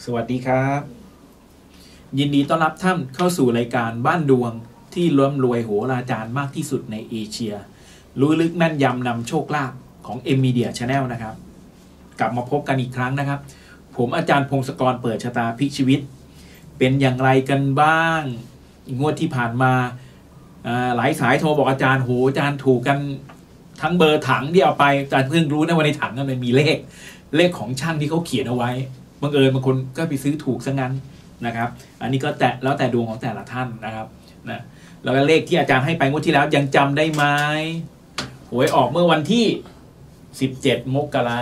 วัสดีครับยินดีต้อนรับท่านเข้าสู่รายการบ้านดวงที่ร่ำรวยโหราจารย์มากที่สุดในเอเชียรู้ลึกแม่นยำนำโชคลาภของ M Media Channel นะครับกลับมาพบกันอีกครั้งนะครับผมอาจารย์พงศกรเปิดชะตาพลิกชีวิตเป็นอย่างไรกันบ้างงวดที่ผ่านมาหลายสายโทรบอกอาจารย์โหอาจารย์ถูกกันทั้งเบอร์ถังที่เอาไปอาจารย์เพิ่งรู้นะว่าในถังมันมีเลขของช่างที่เขาเขียนเอาไว้บังเอิญบางคนก็ไปซื้อถูกซะงั้นนะครับอันนี้ก็แล้วแต่ดวงของแต่ละท่านนะครับนะแล้วก็เลขที่อาจารย์ให้ไปงวดที่แล้วยังจำได้ไหมหวยออกเมื่อวันที่17 มกรา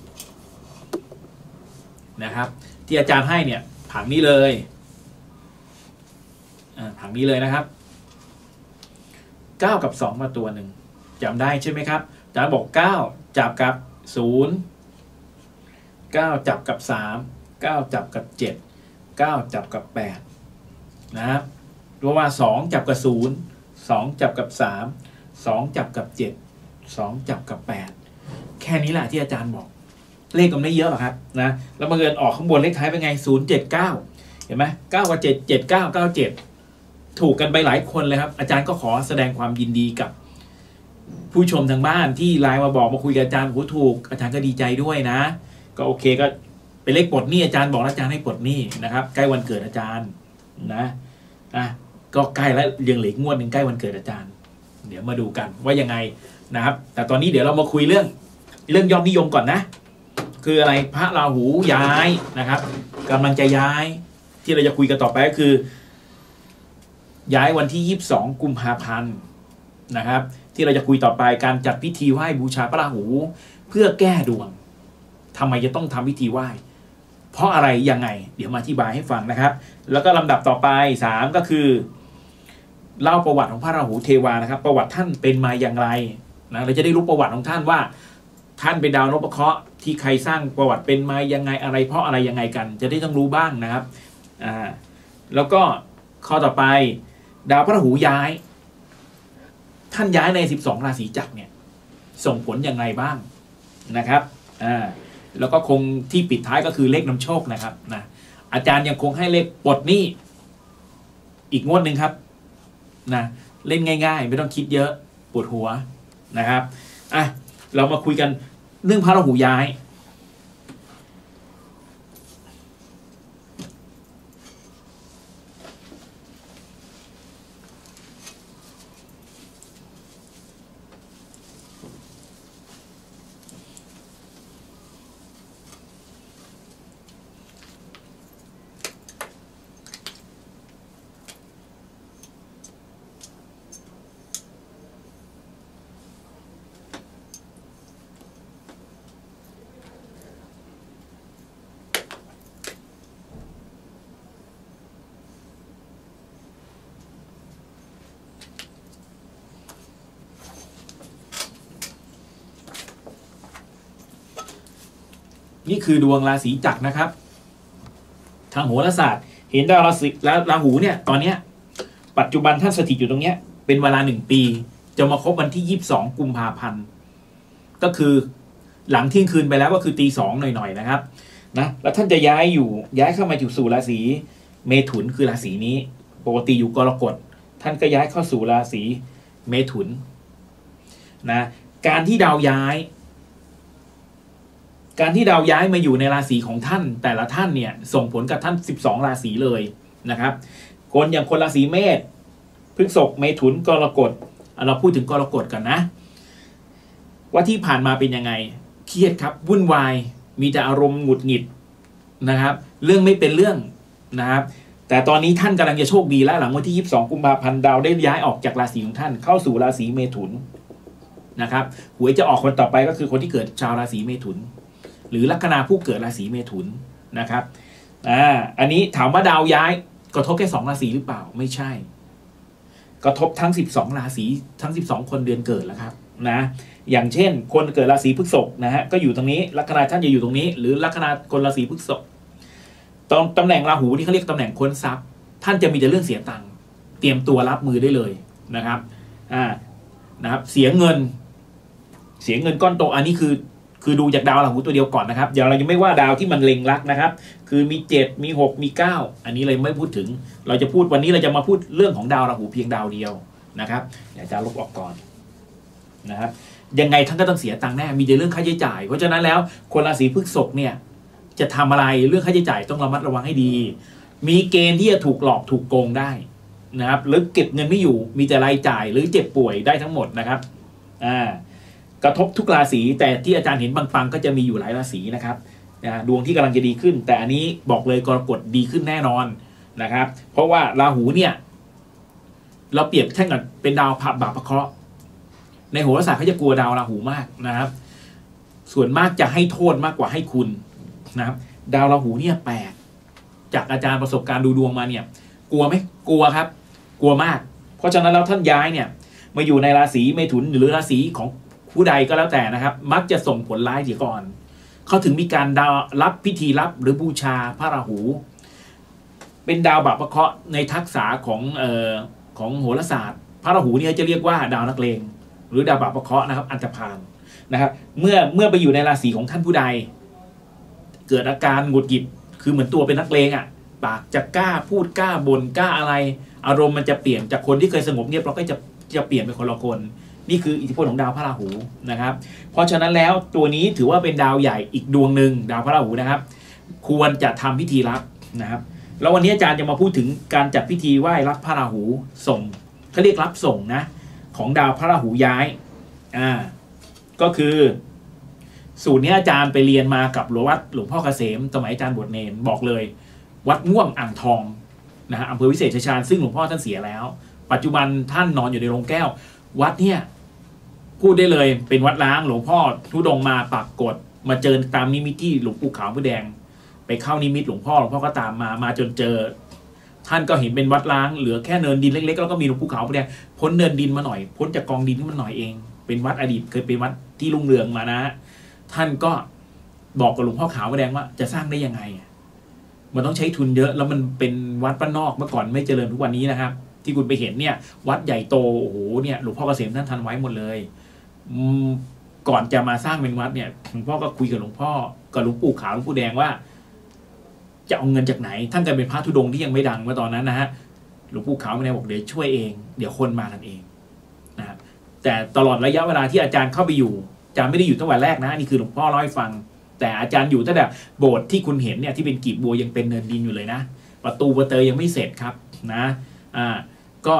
นะครับที่อาจารย์ให้เนี่ยผังนี้เลยผังนี้เลยนะครับ9 กับ 2มาตัวหนึ่งจำได้ใช่ไหมครับอาจารย์บอก9จับกับ0 9จับกับ3 9จับกับ7 9จับกับ8นะครับเพราะว่า2จับกับ0 2จับกับ3 2จับกับ7 2จับกับ8แค่นี้แหละที่อาจารย์บอกเลขก็ไม่เยอะหรอกครับนะแล้วบังเอิญออกข้างบนเลขท้ายเป็นไง079เห็นไหม9กับ7 7 9 9 7ถูกกันไปหลายคนเลยครับอาจารย์ก็ขอแสดงความยินดีกับผู้ชมทางบ้านที่ไลน์มาบอกมาคุยกับอาจารย์โหถูกอาจารย์ก็ดีใจด้วยนะก็โอเคก็เป็นเลขปลดหนี้อาจารย์บอกอาจารย์ให้ปลดหนี้นะครับใกล้วันเกิดอาจารย์นะก็ใกล้แล้วยังเหลืองวดหนึ่งใกล้วันเกิดอาจารย์เดี๋ยวมาดูกันว่ายังไงนะครับแต่ตอนนี้เดี๋ยวเรามาคุยเรื่องยอดนิยมก่อนนะคืออะไรพระราหูย้ายนะครับกำลังจะย้ายที่เราจะคุยกันต่อไปก็คือย้ายวันที่22 กุมภาพันธ์นะครับที่เราจะคุยต่อไปการจัดพิธีไหว้บูชาพระราหูเพื่อแก้ดวงทำไมจะต้องทำพิธีไหว้เพราะอะไรยังไงเดี๋ยวมาอธิบายให้ฟังนะครับแล้วก็ลำดับต่อไป3ก็คือเล่าประวัติของพระราหูเทวานะครับประวัติท่านเป็นมาอย่างไรนะเราจะได้รู้ประวัติของท่านว่าท่านเป็นดาวนพเคราะห์ที่ใครสร้างประวัติเป็นมายังไงอะไรเพราะอะไรยังไงกันจะได้ต้องรู้บ้างนะครับแล้วก็ข้อต่อไปดาวพระราหูย้ายท่านย้ายใน12 ราศีจักรเนี่ยส่งผลอย่างไรบ้างนะครับแล้วก็คงที่ปิดท้ายก็คือเลขนำโชคนะครับนะอาจารย์ยังคงให้เลขปลดหนี้อีกงวดหนึ่งครับนะเล่นง่ายๆไม่ต้องคิดเยอะปวดหัวนะครับเรามาคุยกันเรื่องพระราหูย้ายนี่คือดวงราศีจักรนะครับทางโหราศาสตร์เห็นดาวราหูเนี่ยตอนเนี้ยปัจจุบันท่านสถิตอยู่ตรงเนี้ยเป็นเวลา1 ปีจะมาครบวันที่22 กุมภาพันธ์ก็คือหลังเที่ยงคืนไปแล้วก็คือตี 2หน่อยๆนะครับนะแล้วท่านจะย้ายเข้ามาอยู่สู่ราศีเมถุนคือราศีนี้ปกติอยู่กรกฎท่านก็ย้ายเข้าสู่ราศีเมถุนนะการที่ดาวย้ายมาอยู่ในราศีของท่านแต่ละท่านเนี่ยส่งผลกับท่าน12 ราศีเลยนะครับคนอย่างคนราศีเมษพฤษภเมถุนกรกฎเราพูดถึงกรกฎกันนะว่าที่ผ่านมาเป็นยังไงเครียดครับวุ่นวายมีแต่อารมณ์หงุดหงิดนะครับเรื่องไม่เป็นเรื่องนะครับแต่ตอนนี้ท่านกำลังจะโชคดีแล้วหลังวันที่22 กุมภาพันธ์ดาวได้ย้ายออกจากราศีของท่านเข้าสู่ราศีเมถุนนะครับหวยจะออกคนต่อไปก็คือคนที่เกิดชาวราศีเมถุนหรือลัคนาผู้เกิดราศีเมถุนนะครับอันนี้ถามว่าดาวย้ายกระทบแค่2 ราศีหรือเปล่าไม่ใช่กระทบทั้ง12 ราศีทั้ง12 คนเดือนเกิดแล้วครับนะอย่างเช่นคนเกิดราศีพฤษภนะฮะก็อยู่ตรงนี้ลัคนาท่านจะอยู่ตรงนี้หรือลัคนาคนราศีพฤษภตำแหน่งราหูที่เขาเรียกตำแหน่งค้นทรัพย์ท่านจะมีแต่เรื่องเสียตังค์เตรียมตัวรับมือได้เลยนะครับนะครับเสียเงินก้อนโตอันนี้คือคือดูจากดาวราหูตัวเดียวก่อนนะครับเดี๋ยวเรายังไม่ว่าดาวที่มันเล็งลักนะครับคือมี7มี6มี9อันนี้เลยไม่พูดถึงเราจะพูดวันนี้เราจะมาพูดเรื่องของดาวราหูเพียงดาวเดียวนะครับเดี๋ยวจะลบออกก่อนนะครับยังไงท่านก็ต้องเสียตังค์แน่มีแต่เรื่องค่าใช้จ่ายเพราะฉะนั้นแล้วคนราศีพฤษภเนี่ยจะทำอะไรเรื่องค่าใช้จ่ายต้องระมัดระวังให้ดีมีเกณฑ์ที่จะถูกหลอกถูกโกงได้นะครับหรือเก็บเงินไม่อยู่มีแต่รายจ่ายหรือเจ็บป่วยได้ทั้งหมดนะครับกระทบทุกราศีแต่ที่อาจารย์เห็นปังๆก็จะมีอยู่หลายราศีนะครับดวงที่กำลังจะดีขึ้นแต่อันนี้บอกเลยกรกฎดีขึ้นแน่นอนนะครับเพราะว่าราหูเนี่ยเราเปรียบเทียบกับเป็นดาวบาปพระเคราะห์ในโหราศาสตร์เขาจะกลัวดาวราหูมากนะครับส่วนมากจะให้โทษมากกว่าให้คุณนะครับดาวราหูเนี่ยแปลกจากอาจารย์ประสบการณ์ดูดวงมาเนี่ยกลัวไหมกลัวครับกลัวมากเพราะฉะนั้นแล้วท่านย้ายเนี่ยมาอยู่ในราศีเมถุนหรือราศีของผู้ใดก็แล้วแต่นะครับมักจะส่งผลร้ายเสียก่อนเขาถึงมีการรับพิธีรับหรือบูชาพระราหูเป็นดาวบาปพระเคราะห์ในทักษะของโหราศาสตร์พระราหูเนี่ยจะเรียกว่าดาวนักเลงหรือดาวบาปพระเคราะห์นะครับอันธพาลนะครับเมื่อไปอยู่ในราศีของท่านผู้ใดเกิดอาการหงุดหงิดคือเหมือนตัวเป็นนักเลงอ่ะปากจะกล้าพูดกล้าบ่นกล้าอะไรอารมณ์มันจะเปลี่ยนจากคนที่เคยสงบเงียบเราก็จะเปลี่ยนเป็นคนละคนนี่คืออิทธิพลของดาวพระราหูนะครับเพราะฉะนั้นแล้วตัวนี้ถือว่าเป็นดาวใหญ่อีกดวงหนึ่งดาวพระราหูนะครับควรจะทำพิธีรับนะครับแล้ววันนี้อาจารย์จะมาพูดถึงการจัดพิธีไหว้รับพระราหูส่งเขาเรียกรับส่งนะของดาวพระราหูย้ายก็คือสูตรนี้อาจารย์ไปเรียนมากับวัดหลวงพ่อเกษมสมัยอาจารย์บวชเนรบอกเลยวัดม่วงอ่างทองนะฮะอำเภอวิเศษชัยชาญซึ่งหลวงพ่อท่านเสียแล้วปัจจุบันท่านนอนอยู่ในโรงแก้ววัดเนี่ยพูดได้เลยเป็นวัดล้างหลวงพ่อธุดงมาปรากฏมาเจอตามนิมิตที่หลวงปู่ขาวผู้แดงไปเข้านิมิตหลวงพ่อก็ตามมาจนเจอท่านก็เห็นเป็นวัดล้างเหลือแค่เนินดินเล็กๆแล้วก็มีหลวงปู่ขาวผู้แดงพ้นเนินดินมาหน่อยพ้นจากกองดินขึ้นมาหน่อยเองเป็นวัดอดีตเคยเป็นวัดที่รุ่งเรืองมานะท่านก็บอกกับหลวงพ่อขาวผู้แดงว่าจะสร้างได้ยังไงมันต้องใช้ทุนเยอะแล้วมันเป็นวัดบ้านนอกเมื่อก่อนไม่เจริญทุกวันนี้นะครับที่คุณไปเห็นเนี่ยวัดใหญ่โตโอ้โหเนี่ยหลวงพ่อเกษมท่านทันไว้หมดเลยก่อนจะมาสร้างเป็นวัดเนี่ยหลวงพ่อก็คุยกับหลวงพ่อกับหลวงปู่ขาวหลวงปู่แดงว่าจะเอาเงินจากไหนท่านก็เป็นพระธุดงค์ที่ยังไม่ดังเมื่อตอนนั้นนะฮะหลวงปู่ขาวไม่ได้บอกเดี๋ยวช่วยเองเดี๋ยวคนมากันเองนะครับแต่ตลอดระยะเวลาที่อาจารย์เข้าไปอยู่อาจารย์ไม่ได้อยู่ตั้งแต่แรกนะนี่คือหลวงพ่อเล่าให้ฟังแต่อาจารย์อยู่ตั้งแต่โบสถ์ที่คุณเห็นเนี่ยที่เป็นกีบบัวยังเป็นเนินดินอยู่เลยนะประตูประเตยยังไม่เสร็จครับนะก็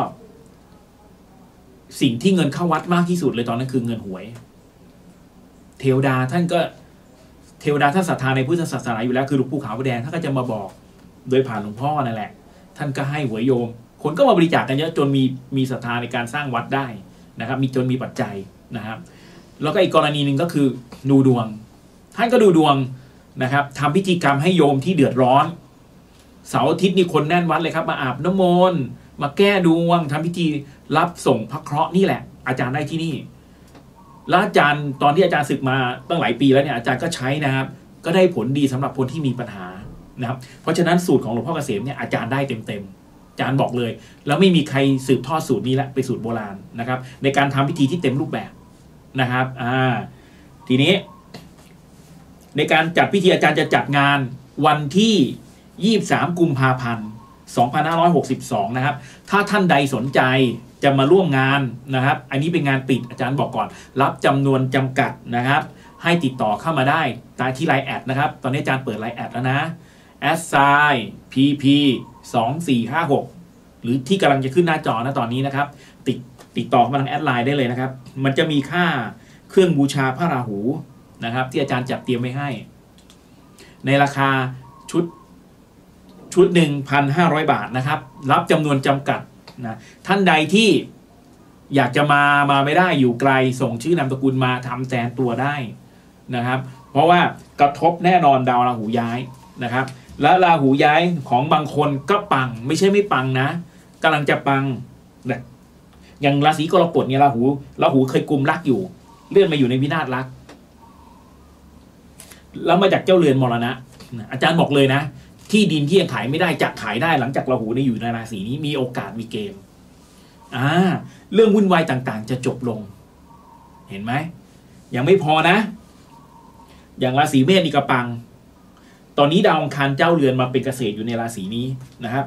สิ่งที่เงินเข้าวัดมากที่สุดเลยตอนนั้นคือเงินหวยเทวดาท่านศรัทธาในพุทธศาสนาอยู่แล้วคือหลวงปู่ขาวผู้แดงท่านก็จะมาบอกโดยผ่านหลวงพ่อนั่นแหละท่านก็ให้หวยโยมคนก็มาบริจาคกันเยอะจนมีศรัทธาในการสร้างวัดได้นะครับมีปัจจัยนะครับแล้วก็อีกกรณีหนึ่งก็คือดูดวงท่านก็ดูดวงนะครับทำพิธีกรรมให้โยมที่เดือดร้อนเสาร์อาทิตย์นี่คนแน่นวัดเลยครับมาอาบน้ำมนต์มาแก้ดวงทำพิธีรับส่งพระเคราะห์นี่แหละอาจารย์ได้ที่นี่แล้วอาจารย์ตอนที่อาจารย์ศึกมาตั้งหลายปีแล้วเนี่ยอาจารย์ก็ใช้นะครับก็ได้ผลดีสำหรับคนที่มีปัญหานะครับเพราะฉะนั้นสูตรของหลวงพ่อเกษมเนี่ยอาจารย์ได้เต็มอาจารย์บอกเลยแล้วไม่มีใครสืบทอดสูตรนี้ละเป็นสูตรโบราณนะครับในการทำพิธีที่เต็มรูปแบบนะครับทีนี้ในการจัดพิธีอาจารย์จะจัดงานวันที่23 กุมภาพันธ์ 2562นะครับถ้าท่านใดสนใจจะมาร่วมงานนะครับอันนี้เป็นงานปิดอาจารย์บอกก่อนรับจำนวนจำกัดนะครับให้ติดต่อเข้ามาได้ตามที่ไลน์แอดนะครับตอนนี้อาจารย์เปิดไลน์แอดแล้วนะ@pp2456หรือที่กำลังจะขึ้นหน้าจอนะตอนนี้นะครับติดต่อมาทางแอดไลน์ได้เลยนะครับมันจะมีค่าเครื่องบูชาพระราหูนะครับที่อาจารย์จัดเตรียมไว้ให้ในราคาชุด 1,500 บาทนะครับรับจำนวนจำกัดนะท่านใดที่อยากจะมาไม่ได้อยู่ไกลส่งชื่อนามสกุลมาทำแทนตัวได้นะครับเพราะว่ากระทบแน่นอนดาวราหูย้ายนะครับและราหูย้ายของบางคนก็ปังไม่ใช่ไม่ปังนะกำลังจะปังนะอย่างราศีกรกฎเนี่ยราหูเคยกุมรักอยู่เลื่อนมาอยู่ในวินาศรักแล้วมาจากเจ้าเรือนมรณะอาจารย์บอกเลยนะที่ดินที่ยังขายไม่ได้จะขายได้หลังจากราหูได้อยู่ในราศีนี้มีโอกาสมีเกณฑ์เรื่องวุ่นวายต่างๆจะจบลงเห็นไหมยังไม่พอนะอย่างราศีเมษนี่ก็ปังตอนนี้ดาวอังคารเจ้าเรือนมาเป็นเกษตรอยู่ในราศีนี้นะครับ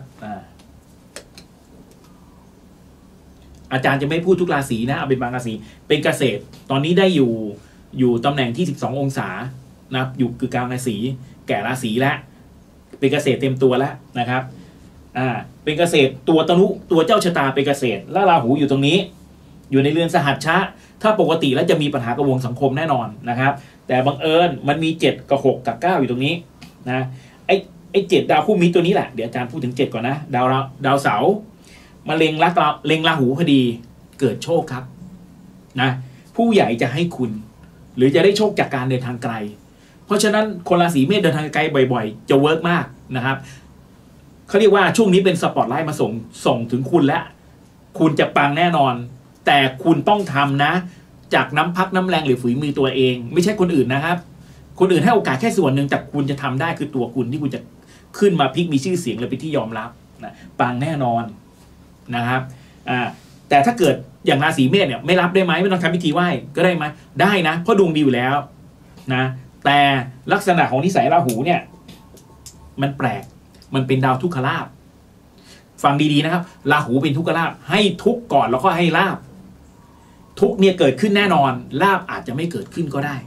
อาจารย์จะไม่พูดทุกราศีนะเอาเป็นบางราศีเป็นเกษตรตอนนี้ได้อยู่ตำแหน่งที่12องศานะครับอยู่คือกลางราศีแก่ราศีแล้วเป็นเกษตรเต็มตัวแล้วนะครับเป็นเกษตรตัวตนุตัวเจ้าชะตาเป็นเกษตรแล้วราหูอยู่ตรงนี้อยู่ในเรือนสหัชชะถ้าปกติแล้วจะมีปัญหากระวงสังคมแน่นอนนะครับแต่บังเอิญมันมี7กับ6กับ9อยู่ตรงนี้นะไอ้7ดาวคู่มิตรตัวนี้แหละเดี๋ยวอาจารย์พูดถึง7ก่อนนะดาวเสาร์มาเล็งราหูพอดีเกิดโชคครับนะผู้ใหญ่จะให้คุณหรือจะได้โชคจากการเดินทางไกลเพราะฉะนั้นคนราศีเมษเดินทางไกลบ่อยๆจะเวิร์กมากนะครับเขาเรียกว่าช่วงนี้เป็นสปอตไลท์มาส่งถึงคุณแล้วคุณจะปังแน่นอนแต่คุณต้องทำนะจากน้ำพักน้ำแรงหรือฝีมือตัวเองไม่ใช่คนอื่นนะครับคนอื่นให้โอกาสแค่ส่วนหนึ่งแต่คุณจะทำได้คือตัวคุณที่คุณจะขึ้นมาพลิกมีชื่อเสียงเลยเป็นที่ยอมรับนะปังแน่นอนนะครับแต่ถ้าเกิดอย่างราศีเมษเนี่ยไม่รับได้ไหมไม่ต้องทำพิธีไหว้ก็ได้ไหมได้นะเพราะดวงดีอยู่แล้วนะแต่ลักษณะของนิสัยราหูเนี่ยมันแปลกมันเป็นดาวทุกขลาภฟังดีๆนะครับราหูเป็นทุกขลาภให้ทุกก่อนแล้วก็ให้ลาภทุกเนี่ยเกิดขึ้นแน่นอนลาภอาจจะไม่เกิดขึ้นก็ได้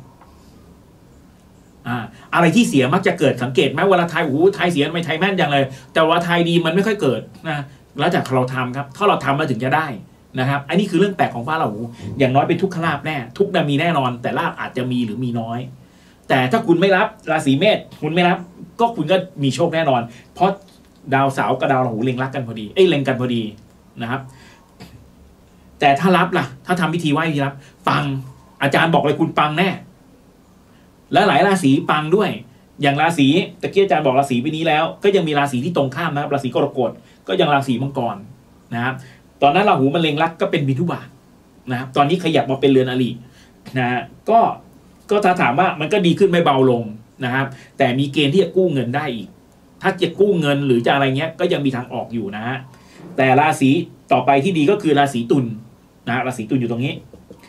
อะไรที่เสียมักจะเกิดสังเกตไหมเวลาไทยไทยเสียทำไมไทยแม่นอย่างเลยแต่ว่าไทยดีมันไม่ค่อยเกิดนะแล้วจากเราทำครับถ้าเราทำมาถึงจะได้นะครับอันนี้คือเรื่องแปลกของพระราหูอย่างน้อยเป็นทุกขลาภแน่ทุกน่ะมีแน่นอนแต่ลาภอาจจะมีหรือมีน้อยแต่ถ้าคุณไม่รับราศีเมษคุณไม่รับก็คุณก็มีโชคแน่นอนเพราะดาวเสาร์กับดาวราหูเล็งรักกันพอดีเล็งกันพอดีนะครับแต่ถ้ารับล่ะถ้าทำพิธีไหว้พิธีรับปังอาจารย์บอกเลยคุณปังแน่และหลายราศีปังด้วยอย่างราศีตะเกียอาจารย์บอกราศีปีนี้แล้วก็ยังมีราศีที่ตรงข้ามนะครับราศีกรกฎก็ยังราศีมังกรนะครับตอนนั้นราหูมันเล็งรักก็เป็นมิถุบาทนะครับตอนนี้ขยับมาเป็นเรือนอรินะก็ถ้าถามว่ามันก็ดีขึ้นไม่เบาลงนะครับแต่มีเกณฑ์ที่จะกู้เงินได้อีกถ้าจะกู้เงินหรือจะอะไรเงี้ยก็ยังมีทางออกอยู่นะฮะแต่ราศีต่อไปที่ดีก็คือราศีตุลนะราศีตุลอยู่ตรงนี้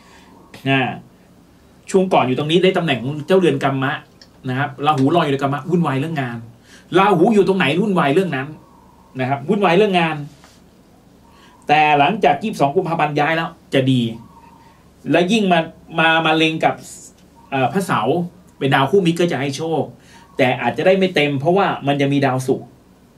ช่วงก่อนอยู่ตรงนี้ได้ตำแหน่งเจ้าเรือนกัมมะนะครับราหูลอยอยู่ในกัมมะวุ่นวายเรื่องงานราหูอยู่ตรงไหนวุ่นวายเรื่องนั้นนะครับวุ่นวายเรื่องงานแต่หลังจาก22กุมภาพันธ์ย้ายแล้วจะดีและยิ่งมาเล็งกับพระเสาร์เป็นดาวคู่มิตรก็จะให้โชคแต่อาจจะได้ไม่เต็มเพราะว่ามันจะมีดาวศุกร์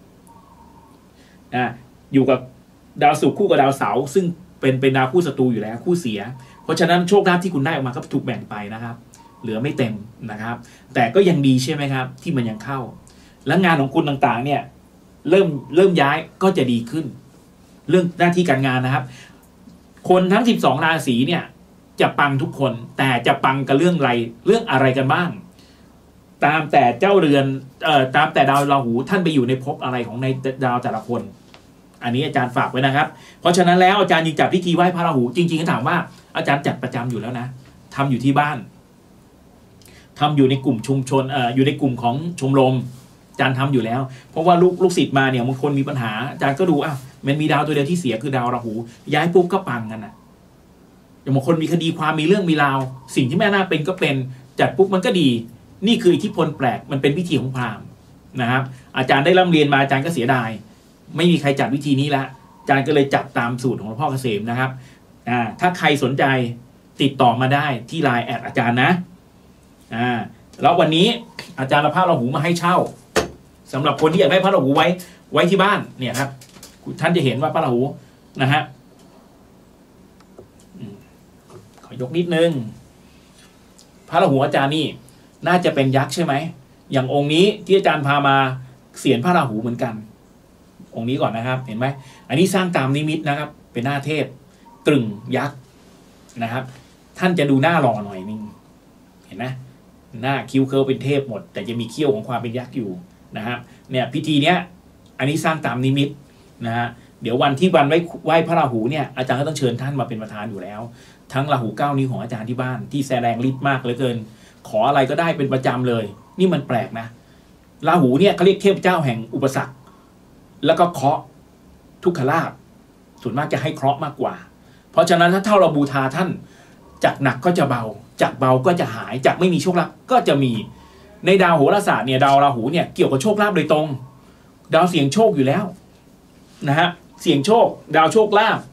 อยู่กับดาวศุกร์คู่กับดาวเสาร์ซึ่งเป็นดาวคู่ศัตรูอยู่แล้วคู่เสียเพราะฉะนั้นโชคลาภที่คุณได้ออกมาก็ถูกแบ่งไปนะครับเหลือไม่เต็มนะครับแต่ก็ยังดีใช่ไหมครับที่มันยังเข้าและงานของคุณต่างๆเนี่ยเริ่มย้ายก็จะดีขึ้นเรื่องหน้าที่การงานนะครับคนทั้ง12ราศีเนี่ยจะปังทุกคนแต่จะปังกับเรื่องอะไรกันบ้างตามแต่เจ้าเรือนตามแต่ดาวราหูท่านไปอยู่ในภพอะไรของในดาวแต่ละคนอันนี้อาจารย์ฝากไว้นะครับเพราะฉะนั้นแล้วอาจารย์ยังจัดพิธีไหว้พระราหูจริงๆก็ถามว่าอาจารย์จัดประจำอยู่แล้วนะทำอยู่ที่บ้านทำอยู่ในกลุ่มชุมชนอยู่ในกลุ่มของชมรมอาจารย์ทำอยู่แล้วเพราะว่าลูกศิษย์มาเนี่ยบางคนมีปัญหาอาจารย์ก็ดูมันมีดาวตัวเดียวที่เสียคือดาวราหูย้ายปุ๊บก็ปังกันนะอย่างบางคนมีคดีความมีเรื่องมีราวสิ่งที่ไม่น่าเป็นก็เป็นจัดปุ๊บมันก็ดีนี่คืออิทธิพลแปลกมันเป็นวิธีของพราหมณ์นะครับอาจารย์ได้ร่ำเรียนมาอาจารย์ก็เสียดายไม่มีใครจัดวิธีนี้ละอาจารย์ก็เลยจัดตามสูตรของหลวงพ่อเกษมนะครับถ้าใครสนใจติดต่อมาได้ที่ไลน์แอดอาจารย์นะแล้ววันนี้อาจารย์เอาพระราหูมาให้เช่าสำหรับคนที่อยากได้พระราหูไว้ที่บ้านเนี่ยครับท่านจะเห็นว่าพระราหูนะฮะขอยกนิดนึงพระราหูอาจารย์นี่น่าจะเป็นยักษ์ใช่ไหมอย่างองค์นี้ที่อาจารย์พามาเสียรพระราหูเหมือนกันองค์นี้ก่อนนะครับเห็นไหมอันนี้สร้างตามนิมิตนะครับเป็นหน้าเทพกึ่งยักษ์นะครับท่านจะดูหน้าหล่อหน่อยนึงเห็นไหมหน้าคิ้วเคิร์ฟเป็นเทพหมดแต่จะมีเขี้ยวของความเป็นยักษ์อยู่นะครับเนี่ยพิธีเนี้ยอันนี้สร้างตามนิมิตนะฮะเดี๋ยววันที่ไหว้พระราหูเนี่ยอาจารย์ก็ต้องเชิญท่านมาเป็นประธานอยู่แล้วทั้งราหู9 นิ้วของอาจารย์ที่บ้านที่แสดงฤทธิ์มากเหลือเกินขออะไรก็ได้เป็นประจำเลยนี่มันแปลกนะราหูเนี่ยเขาเรียกเทพเจ้าแห่งอุปสรรคแล้วก็เคราะห์ทุกขลาภส่วนมากจะให้เคราะห์มากกว่าเพราะฉะนั้นถ้าเราบูชาท่านจากหนักก็จะเบาจากเบาก็จะหายจากไม่มีโชคลาภก็จะมีในดาวโหราศาสตร์เนี่ยดาวราหูเนี่ยเกี่ยวกับโชคลาภโดยตรงดาวเสี่ยงโชคอยู่แล้วนะฮะเสี่ยงโชคดาวโชคลาภ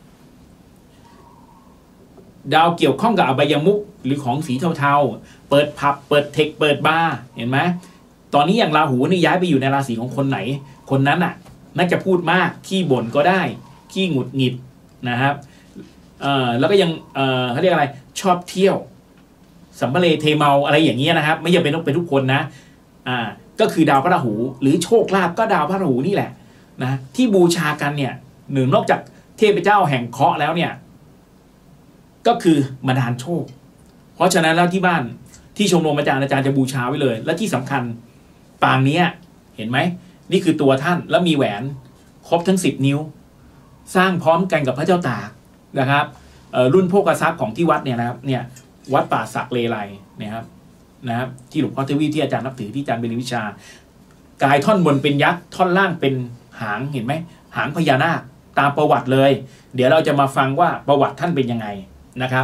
ดาวเกี่ยวข้องกับอบายมุขหรือของสีเทาๆเปิดผับเปิดเทคเปิดบาร์เห็นไหมตอนนี้อย่างราหูนี่ย้ายไปอยู่ในราศีของคนไหนคนนั้นน่ะน่าจะพูดมากขี้บ่นก็ได้ขี้หงุดหงิดนะครับแล้วก็ยังเขาเรียกอะไรชอบเที่ยวสัมภเรเทเมาอะไรอย่างเงี้ยนะครับไม่จำเป็นต้องเป็นทุกคนนะก็คือดาวพระราหูหรือโชคลาภก็ดาวพระราหูนี่แหละนะที่บูชากันเนี่ยหนึ่งนอกจากเทพเจ้าแห่งเคราะห์แล้วเนี่ยก็คือมาดานโชคเพราะฉะนั้นแล้วที่บ้านที่ชมรมอาจารย์จะบูชาไว้เลยและที่สำคัญปางนี้เห็นไหมนี่คือตัวท่านแล้วมีแหวนครบทั้ง10 นิ้วสร้างพร้อมกันกับพระเจ้าตากนะครับรุ่นโภคทรัพย์ของที่วัดเนี่ยนะครับเนี่ยวัดป่าสักเลไลนะครับที่หลวงพ่อเทวีที่อาจารย์นับถือที่อาจารย์เบญวิชากายท่อนบนเป็นยักษ์ท่อนล่างเป็นหางเห็นไหมหางพญานาคตามประวัติเลยเดี๋ยวเราจะมาฟังว่าประวัติท่านเป็นยังไงนะครับ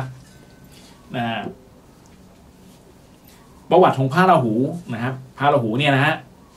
ประวัติของพระราหูนะครับพระราหูเนี่ยนะฮะ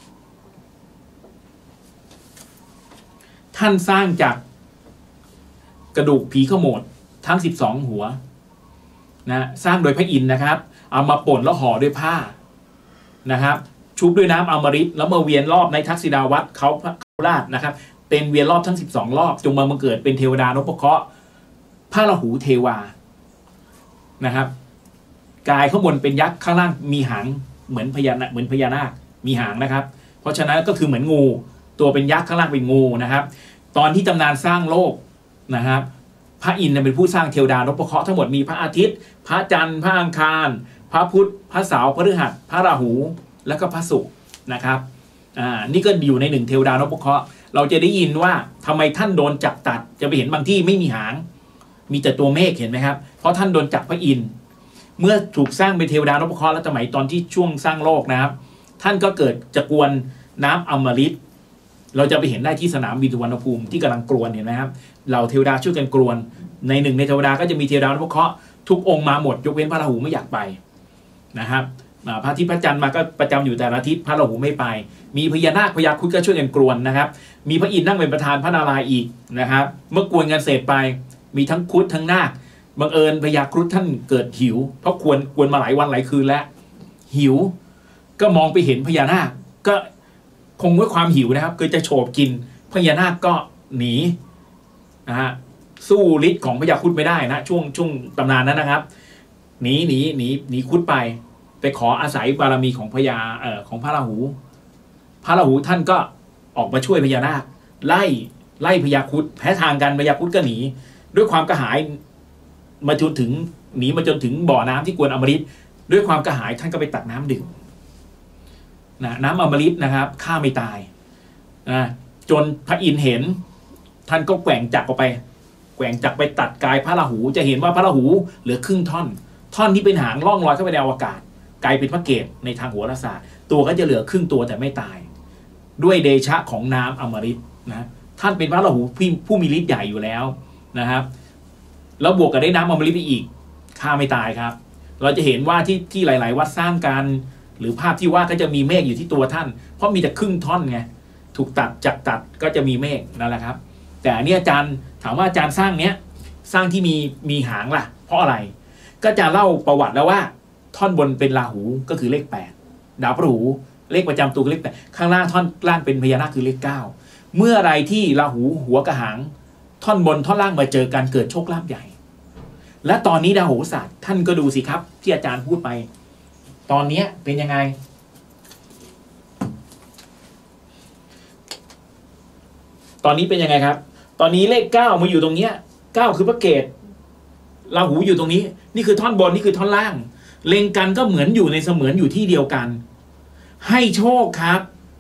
ท่านสร้างจากกระดูกผีขโมดทั้ง12 หัวนะสร้างโดยพระอินทร์นะครับเอามาป่นแล้วห่อด้วยผ้านะครับชุบด้วยน้ำอมฤตแล้วมาเวียนรอบในทักษิณาวัดเขาราชนะครับเป็นเวียนรอบทั้ง12 รอบจงมาบังเกิดเป็นเทวดานพเคราะห์พระราหูเทวานะครับกายข้างบนเป็นยักษ์ข้างล่างมีหางเหมือนพญานาคมีหางนะครับเพราะฉะนั้นก็คือเหมือนงูตัวเป็นยักษ์ข้างล่างเป็นงูนะครับตอนที่ตำนานสร้างโลกนะครับพระอินทร์เป็นผู้สร้างเทวดานพเคราะห์ทั้งหมดมีพระอาทิตย์พระจันทร์พระอังคารพระพุธพระเสาร์พระพฤหัสพระราหูแล้วก็พระศุกร์นะครับนี่ก็อยู่ใน1 เทวดานพเคราะห์เราจะได้ยินว่าทำไมท่านโดนจับตัดจะไปเห็นบางที่ไม่มีหางมีแต่ตัวเมฆเห็นไหมครับเพราะท่านโดนจับพระอินทร์เมื่อถูกสร้างเป็นเทวดานพเคราะห์แล้วสมัยตอนที่ช่วงสร้างโลกนะครับท่านก็เกิดจะกวนน้ำอมฤตเราจะไปเห็นได้ที่สนามบินสุวรรณภูมิที่กำลังกรวนเห็นไหมครับเหล่าเทวดาช่วยกันกรวนใน1 ในเทวดาก็จะมีเทวดานพเคราะห์ทุกองค์มาหมดยกเว้นพระราหูไม่อยากไปนะครับพระอาทิตย์พระจันทร์มาก็ประจำอยู่แต่ละทิศพระราหูไม่ไปมีพญานาคพญาครุฑก็ช่วยกันกรวนนะครับมีพระอินทร์นั่งเป็นประธานพระนารายณ์อีกนะครับเมื่อกวนกันเสร็จไปมีทั้งครุฑทั้งนาคบังเอิญพญาครุฑท่านเกิดหิวเพราะกวนมาหลายวันหลายคืนแล้วหิวก็มองไปเห็นพญานาคก็คงด้วยความหิวนะครับคือจะโฉบกินพญานาคก็หนีนะฮะสู้ฤทธิ์ของพญาครุฑไม่ได้นะช่วงตำนานนั้นนะครับหนีครุฑไปขออาศัยบารมีของของพระราหูท่านก็ออกมาช่วยพญานาคไล่พญาครุฑแพ้ทางกันพญาครุฑก็หนีด้วยความกระหายมาจนถึงบ่อน้ำที่กวนอมฤตด้วยความกระหายท่านก็ไปตักน้ำดื่มน้ำอมฤตนะครับฆ่าไม่ตายจนพระอินทร์เห็นท่านก็แกว่งจักรออกไปตัดกายพระราหูจะเห็นว่าพระราหูเหลือครึ่งท่อนที่เป็นหางล่องลอยเข้าไปในอวกาศกลายเป็นพระเกศในทางโหราศาสตร์ตัวก็จะเหลือครึ่งตัวแต่ไม่ตายด้วยเดชะของน้ำอมฤตนะท่านเป็นพระราหูผู้มีฤทธิ์ใหญ่อยู่แล้วนะครับแล้วบวกกับได้น้ำอมฤตไปอีกฆ่าไม่ตายครับเราจะเห็นว่าที่หลายๆวัดสร้างกันหรือภาพที่ว่าก็จะมีเมฆอยู่ที่ตัวท่านเพราะมีแต่ครึ่งท่อนไงถูกตัดก็จะมีเมฆนั่นแหละครับแต่อันนี้อาจารย์ถามว่าอาจารย์สร้างที่มีหางล่ะเพราะอะไรก็จะเล่าประวัติแล้วว่าท่อนบนเป็นราหูก็คือเลข8ดาวพระราหูเลขประจำตัวคือเลข8ข้างล่างท่อนล่างเป็นพญานาคคือเลข9เมื่อไรที่ราหูหัวกระหางท่อนบนท่อนล่างมาเจอกันเกิดโชคลาภใหญ่และตอนนี้ดาวโหราศาสตร์ท่านก็ดูสิครับที่อาจารย์พูดไปตอนนี้เป็นยังไงตอนนี้เป็นยังไงครับตอนนี้เลข9มาอยู่ตรงเนี้ย9คือพระเกศราหูอยู่ตรงนี้นี่คือท่อนบนนี่คือท่อนล่างเล็งกันก็เหมือนอยู่ในเสมือนอยู่ที่เดียวกันให้โชคครับ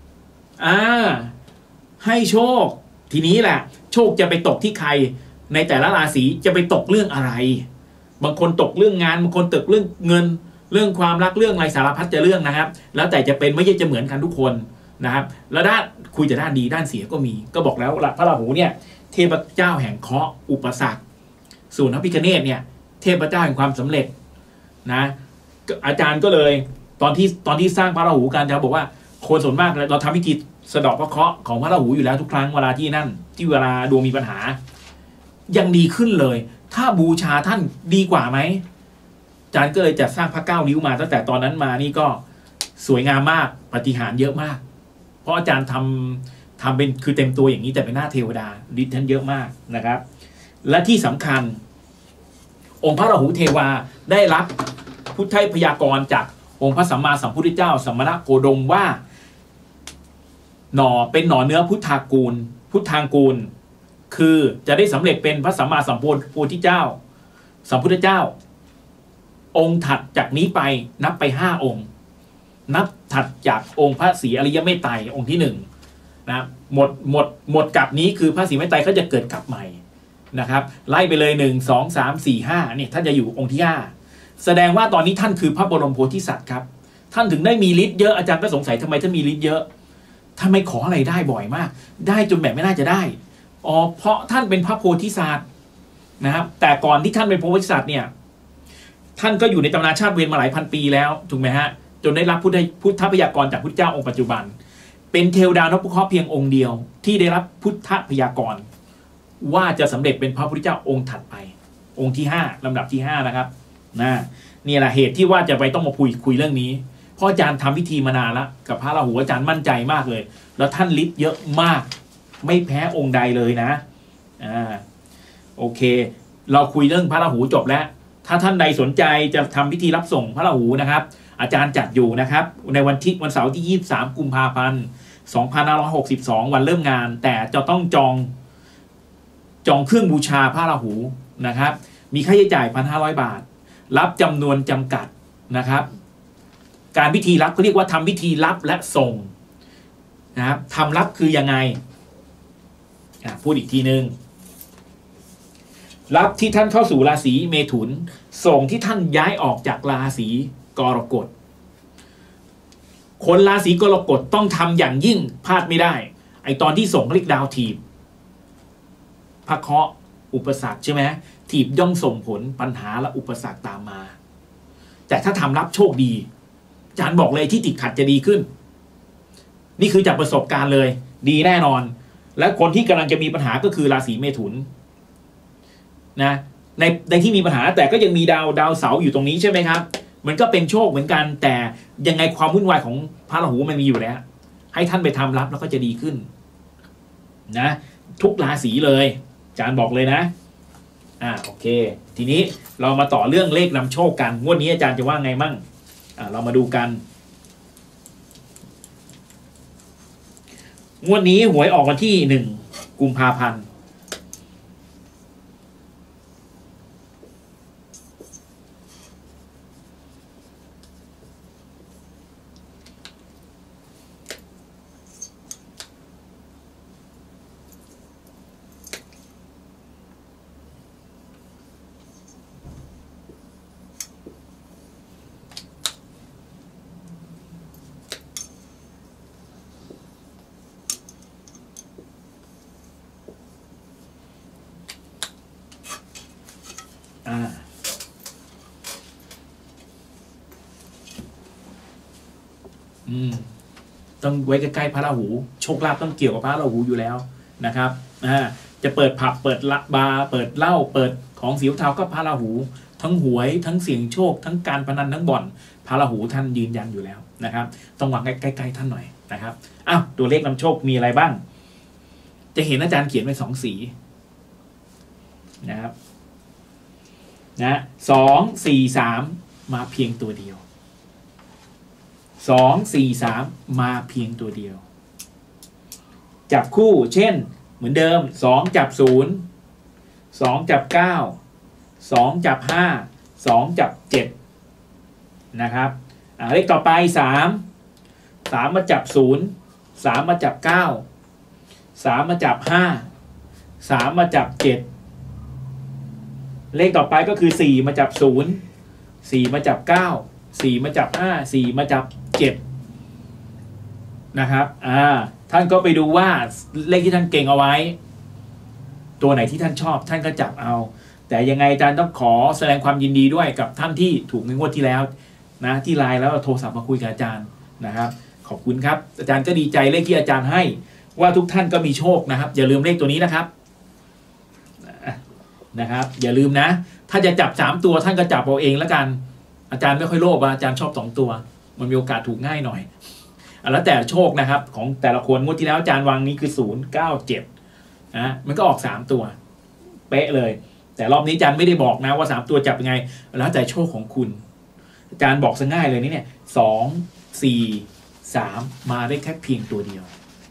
ให้โชคทีนี้แหละโชคจะไปตกที่ใครในแต่ละราศีจะไปตกเรื่องอะไรบางคนตกเรื่องงานบางคนตกเรื่องเงินเรื่องความรักเรื่องอะไรสารพัดจะเรื่องนะครับแล้วแต่จะเป็นไม่ใช่จะเหมือนกันทุกคนนะครับแล้วด้านคุยแต่ด้านดีด้านเสียก็มีก็บอกแล้วพระราหูเนี่ยเทพเจ้าแห่งเคราะห์อุปสรรคส่วนพระพิฆเนศเนี่ยเททพเจ้าแห่งความสำเร็จนะอาจารย์ก็เลยตอนที่สร้างพระราหูกันจะบอกว่าคนส่วนมากเราทำพิธีสะเดาะพระเคราะห์ของพระราหูอยู่แล้วทุกครั้งเวลาที่นั่นที่เวลาดวงมีปัญหายังดีขึ้นเลยถ้าบูชาท่านดีกว่าไหมอาจารย์ก็เลยจัดสร้างพระ9 นิ้วมาตั้งแต่ตอนนั้นมานี่ก็สวยงามมากปาฏิหาริย์เยอะมากเพราะอาจารย์ทำเป็นคือเต็มตัวอย่างนี้แต่เป็นหน้าเทวดาฤทธิ์ท่านเยอะมากนะครับและที่สำคัญองค์พระราหูเทวาได้รับพุทธพยากรณ์จากองค์พระสัมมาสัมพุทธเจ้าสัมมาโคดมว่าเป็นหน่อเนื้อพุทธากูลคือจะได้สำเร็จเป็นพระสัมมาสัมพุทธเจ้าสัมพุทธเจ้าองค์ถัดจากนี้ไปนับไป5 องค์นับถัดจากองค์พระศรีอริยเมตไตรองค์ที่1นะหมดกลับนี้คือพระศรีเมตไตรก็จะเกิดกลับใหม่นะครับไล่ไปเลย1 2 3 4 5เนี่ยท่านจะอยู่องค์ที่5แสดงว่าตอนนี้ท่านคือพระบรมโพธิสัตว์ครับท่านถึงได้มีฤทธิ์เยอะอาจารย์ก็สงสัยทำไมท่านมีฤทธิ์เยอะทำไมขออะไรได้บ่อยมากได้จนแบบไม่น่าจะได้เพราะท่านเป็นพระโพธิสัตว์นะครับแต่ก่อนที่ท่านเป็นโพธิสัตว์เนี่ยท่านก็อยู่ในตำนานชาติเวรมาหลายพันปีแล้วถูกไหมฮะจนได้รับพุทธพยากรจากพุทธเจ้าองค์ปัจจุบันเป็นเทวดานพเคราะห์เพียงองค์เดียวที่ได้รับพุทธพยากรว่าจะสำเร็จเป็นพระพุทธเจ้าองค์ถัดไปองค์ที่5ลำดับที่5นะครับนี่แหละเหตุที่ว่าจะไปต้องมาคุยเรื่องนี้เพราะอาจารย์ทำพิธีมานานแล้วกับพระราหูอาจารย์มั่นใจมากเลยแล้วท่านฤทธิ์เยอะมากไม่แพ้องค์ใดเลยนะโอเคเราคุยเรื่องพระราหูจบแล้วถ้าท่านใดสนใจจะทำพิธีรับส่งพระราหูนะครับอาจารย์จัดอยู่นะครับในวันเสาร์ที่23 กุมภาพันธ์ 2562วันเริ่มงานแต่จะต้องจองเครื่องบูชาพระราหูนะครับมีค่าใช้จ่าย 1,500 บาทรับจำนวนจำกัดนะครับการพิธีรับเขาเรียกว่าทำพิธีรับและส่งนะครับทำรับคือยังไงพูดอีกทีนึงรับที่ท่านเข้าสู่ราศีเมถุนส่งที่ท่านย้ายออกจากราศีกรกฎคนราศีกรกฎต้องทำอย่างยิ่งพลาดไม่ได้ไอตอนที่ส่งเรียกดาวถีบพระเคราะห์อุปสรรคใช่ไหมถีบย่อมส่งผลปัญหาและอุปสรรคตามมาแต่ถ้าทำรับโชคดีอาจารย์บอกเลยที่ติดขัดจะดีขึ้นนี่คือจากประสบการณ์เลยดีแน่นอนและคนที่กำลังจะมีปัญหาก็คือราศีเมถุนนะในที่มีปัญหาแต่ก็ยังมีดาวเสาร์อยู่ตรงนี้ใช่ไหมครับมันก็เป็นโชคเหมือนกันแต่ยังไงความวุ่นวายของพระราหูมันมีอยู่แล้วให้ท่านไปทำรับแล้วก็จะดีขึ้นนะทุกราศีเลยอาจารย์บอกเลยนะโอเคทีนี้เรามาต่อเรื่องเลขนำโชคกันงวดนี้อาจารย์จะว่าไงมั่งเรามาดูกันงวดนี้หวยออกวันที่1 กุมภาพันธ์ต้องไว้ใกล้ๆพระราหูโชคลาภต้องเกี่ยวกับพระราหูอยู่แล้วนะครับจะเปิดผับเปิดบาร์เปิดเหล้าเปิดของเสียวเทาก็พระราหูทั้งหวยทั้งเสี่ยงโชคทั้งการพนันทั้งบ่อนพระราหูท่านยืนยันอยู่แล้วนะครับต้องวางใกล้ๆท่านหน่อยนะครับตัวเลขนำโชคมีอะไรบ้างจะเห็นอาจารย์เขียนไว้2 สีนะครับ2 4 3มาเพียงตัวเดียว2 4 3มาเพียงตัวเดียวจับคู่เช่นเหมือนเดิม2จับ0 2จับ9 2จับ5 2จับ7นะครับเลขต่อไป3มาจับ0 3มาจับ9 3มาจับ5 3มาจับ7เลขต่อไปก็คือ4มาจับ0 4มาจับ9 4มาจับ5 4มาจับ7นะครับท่านก็ไปดูว่าเลขที่ท่านเก่งเอาไว้ตัวไหนที่ท่านชอบท่านก็จับเอาแต่ยังไงอาจารย์ต้องขอแสดงความยินดีด้วยกับท่านที่ถูกในงวดที่แล้วนะที่ไลน์แล้วโทรศัพท์มาคุยกับอาจารย์นะครับขอบคุณครับอาจารย์ก็ดีใจเลขที่อาจารย์ให้ว่าทุกท่านก็มีโชคนะครับอย่าลืมเลขตัวนี้นะครับอย่าลืมนะถ้าจะจับ3ตัวท่านก็จับเอาเองแล้วกันอาจารย์ไม่ค่อยโลภอาจารย์ชอบ2ตัวมันมีโอกาสถูกง่ายหน่อยแล้วแต่โชคนะครับของแต่ละคนงวดที่แล้วอาจารย์วางนี้คือ097นะมันก็ออก3ตัวเป๊ะเลยแต่รอบนี้อาจารย์ไม่ได้บอกนะว่า3ตัวจับยังไงแล้วแต่โชคของคุณอาจารย์บอกซะง่ายเลยนี่เนี่ย2 4 3มาได้แค่เพียงตัวเดียว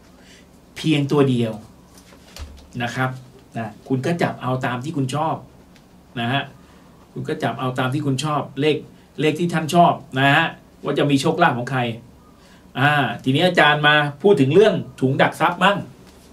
นะครับนะคุณก็จับเอาตามที่คุณชอบนะฮะคุณก็จับเอาตามที่คุณชอบเลขที่ท่านชอบนะฮะว่าจะมีโชคลาภของใครทีนี้อาจารย์มาพูดถึงเรื่องถุงดักทรัพย์บ้าง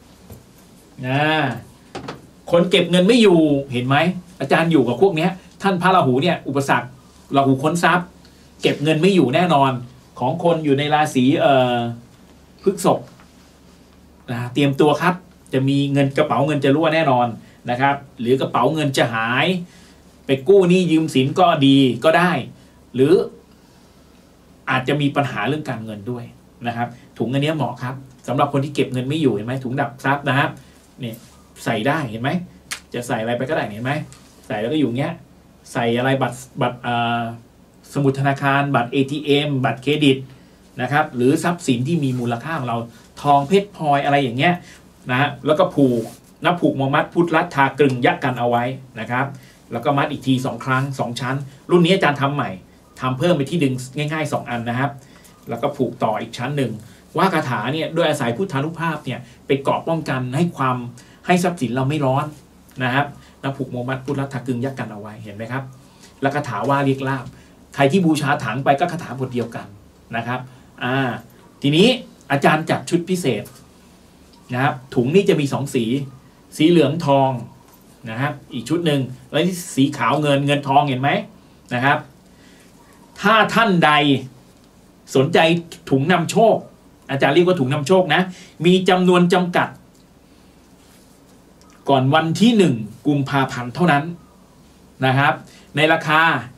คนเก็บเงินไม่อยู่เห็นไหมอาจารย์อยู่กับพวกนี้ท่านพระราหูเนี่ยอุปสรรคราหูค้นทรัพย์เก็บเงินไม่อยู่แน่นอนของคนอยู่ในราศีพฤษภเตรียมตัวครับจะมีเงินกระเป๋าเงินจะรั่วแน่นอนนะครับหรือกระเป๋าเงินจะหายไปกู้หนี้ยืมสินก็ดีก็ได้หรืออาจจะมีปัญหาเรื่องการเงินด้วยนะครับถุงอันนี้เหมาะครับสำหรับคนที่เก็บเงินไม่อยู่เห็นไหมถุงดักทรัพย์นะครับเนี่ยใส่ได้เห็นไหมจะใส่อะไรไปก็ได้เห็นไหมใส่แล้วก็อยู่เงี้ยใส่อะไรบัตรสมุดธนาคารบัตร ATM บัตรเครดิตนะครับหรือทรัพย์สินที่มีมูลค่าของเราทองเพชรพลอยอะไรอย่างเงี้ยนะแล้วก็ผูกมัดพุทธรัตทากรึงยักกันเอาไว้นะครับแล้วก็มัดอีกที2ครั้ง2ชั้นรุ่นนี้อาจารย์ทำใหม่ทำเพิ่มไปที่ดึงง่ายๆ2อันนะครับแล้วก็ผูกต่ออีกชั้นหนึ่งว่าคาถาเนี่ยด้วยอาศัยพุทธานุภาพเนี่ยเป็นเกราะป้องกันให้ทรัพย์สินเราไม่ร้อนนะครับแล้วผูกมัดพุทธรัตทากรึงยักกันเอาไว้เห็นไหมครับแล้วคาถาว่าเรียกลาภใครที่บูชาถังไปก็คาถาบทเดียวกันนะครับทีนี้อาจารย์จัดชุดพิเศษนะครับถุงนี้จะมี2สีเหลืองทองนะครับอีกชุดหนึ่งแล้วที่สีขาวเงินทองเห็นไหมนะครับถ้าท่านใดสนใจถุงนำโชคอาจารย์เรียกว่าถุงนำโชคนะมีจำนวนจำกัดก่อนวันที่1 กุมภาพันธ์เท่านั้นนะครับในราคา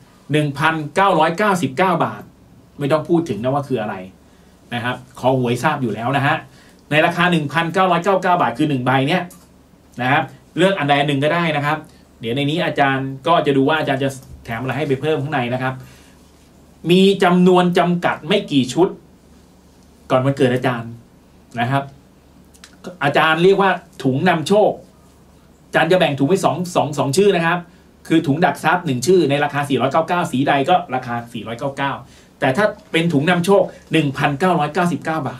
1,999 บาทไม่ต้องพูดถึงนะว่าคืออะไรนะครับขอหวยทราบอยู่แล้วนะฮะในราคา 1,999 บาทคือ1ใบเนี้ยนะครับเลือกอันใดอันหนึ่งก็ได้นะครับเดี๋ยวในนี้อาจารย์ก็จะดูว่าอาจารย์จะแถมอะไรให้ไปเพิ่มข้างในนะครับมีจำนวนจำกัดไม่กี่ชุดก่อนวันเกิดอาจารย์นะครับอาจารย์เรียกว่าถุงนำโชคอาจารย์จะแบ่งถุงไว้2ชื่อนะครับคือถุงดักทรัพย์1ชื่อในราคา499สีใดก็ราคา499แต่ถ้าเป็นถุงนำโชค 1,999 บาท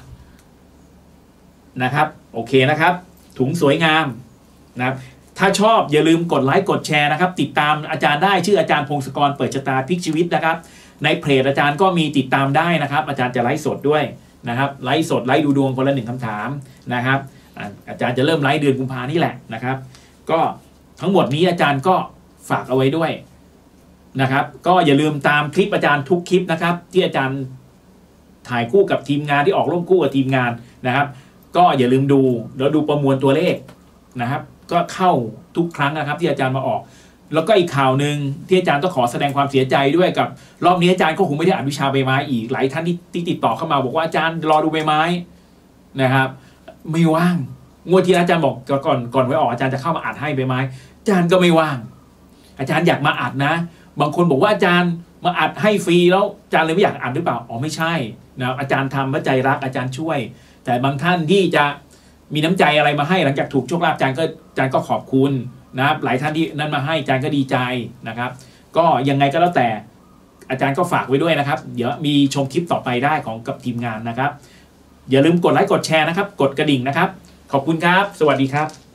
นะครับโอเคนะครับถุงสวยงามนะครับถ้าชอบอย่าลืมกดไลค์กดแชร์นะครับติดตามอาจารย์ได้ชื่ออาจารย์พงศกรเปิดชะตาพลิกชีวิตนะครับในเพจอาจารย์ก็มีติดตามได้นะครับอาจารย์จะไลฟ์สดด้วยนะครับไลฟ์สดไลฟ์ดูดวงคนละ1คำถามนะครับอาจารย์จะเริ่มไลฟ์เดือนกุมภานี่แหละนะครับก็ทั้งหมดนี้อาจารย์ก็ฝากเอาไว้ด้วยนะครับก็อย่าลืมตามคลิปอาจารย์ทุกคลิปนะครับที่อาจารย์ถ่ายคู่กับทีมงานที่ออกร่วมคู่กับทีมงานนะครับก็อย่าลืมดูแล้วดูประมวลตัวเลขนะครับก็เข้าทุกครั้งนะครับที่อาจารย์มาออกแล้วก็อีกข่าวหนึ่งที่อาจารย์ต้องขอแสดงความเสียใจด้วยกับรอบนี้อาจารย์ก็คงไม่ได้อ่านวิชาใบไม้อีกหลายท่านที่ติดต่อเข้ามาบอกว่าอาจารย์รอดูใบไม้นะครับไม่ว่างงวดที่อาจารย์บอกก่อนไว้ออกอาจารย์จะเข้ามาอ่านให้ใบไม้อาจารย์ก็ไม่ว่างอาจารย์อยากมาอ่านนะบางคนบอกว่าอาจารย์มาอัดให้ฟรีแล้วอาจารย์เลยไม่อยากอ่านหรือเปล่าอ๋อไม่ใช่นะอาจารย์ทำเพราะใจรักอาจารย์ช่วยแต่บางท่านที่จะมีน้ำใจอะไรมาให้หลังจากถูกโชคลาภอาจารย์ก็ขอบคุณนะครับหลายท่านที่นั้นมาให้อาจารย์ก็ดีใจนะครับก็ยังไงก็แล้วแต่อาจารย์ก็ฝากไว้ด้วยนะครับเดี๋ยวมีชมคลิปต่อไปได้ของกับทีมงานนะครับอย่าลืมกดไลค์กดแชร์นะครับกดกระดิ่งนะครับขอบคุณครับสวัสดีครับ